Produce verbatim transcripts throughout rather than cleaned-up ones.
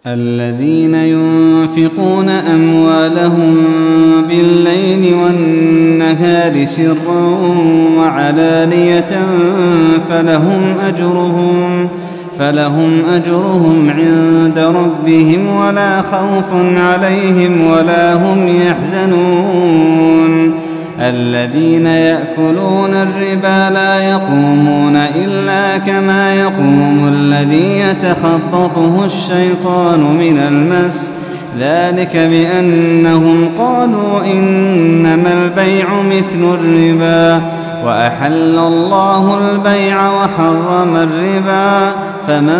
الذين ينفقون أموالهم بالليل والنهار سرا وعلانية فلهم أجرهم فلهم أجرهم عند ربهم ولا خوف عليهم ولا هم يحزنون. الذين يأكلون الربا لا يقومون إلا كما يقوم الذي يتخبطه الشيطان من المس، ذلك بأنهم قالوا إنما البيع مثل الربا وأحل الله البيع وحرم الربا. فمن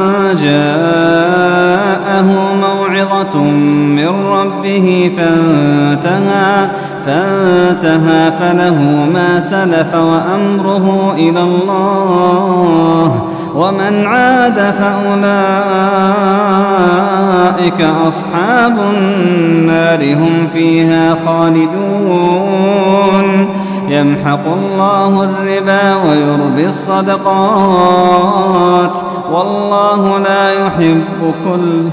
جاءه موعظة من ربه فانتهى فانتهى فله ما سلف وأمره إلى الله، ومن عاد فأولئك أصحاب النار هم فيها خالدون. يمحق الله الربا ويربي الصدقات والله لا يحب كل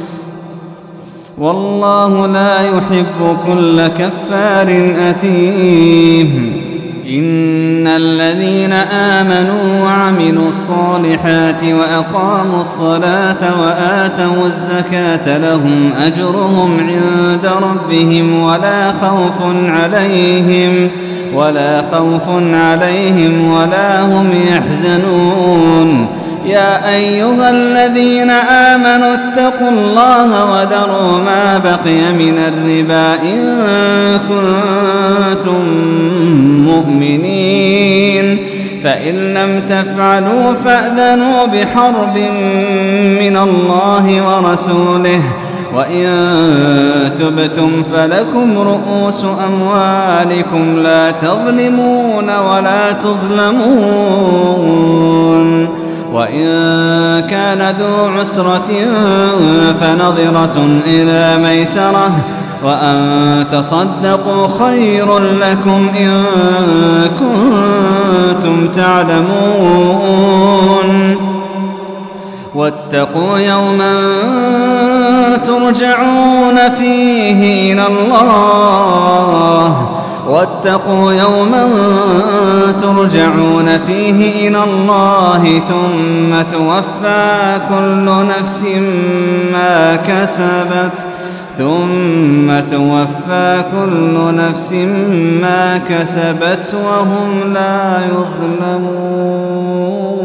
والله لا يحب كل كفار أثيم. إن الذين آمنوا وعملوا الصالحات وأقاموا الصلاة وآتوا الزكاة لهم أجرهم عند ربهم ولا خوف عليهم ولا خوف عليهم ولا هم يحزنون. يا أيها الذين آمنوا اتقوا الله وذروا ما بقي من الربا إن كنتم مؤمنين، فإن لم تفعلوا فأذنوا بحرب من الله ورسوله، وإن تبتم فلكم رؤوس أموالكم لا تظلمون ولا تظلمون. وإن كان ذو عسرة فنظرة إلى ميسرة وأن تصدقوا خير لكم إن كنتم تعلمون. واتقوا يوما ترجعون فيه إلى الله واتقوا يوما ترجعون فيه إلى الله ثم توفى كل نفس ما كسبت ثم توفى كل نفس ما كسبت وهم لا يظلمون.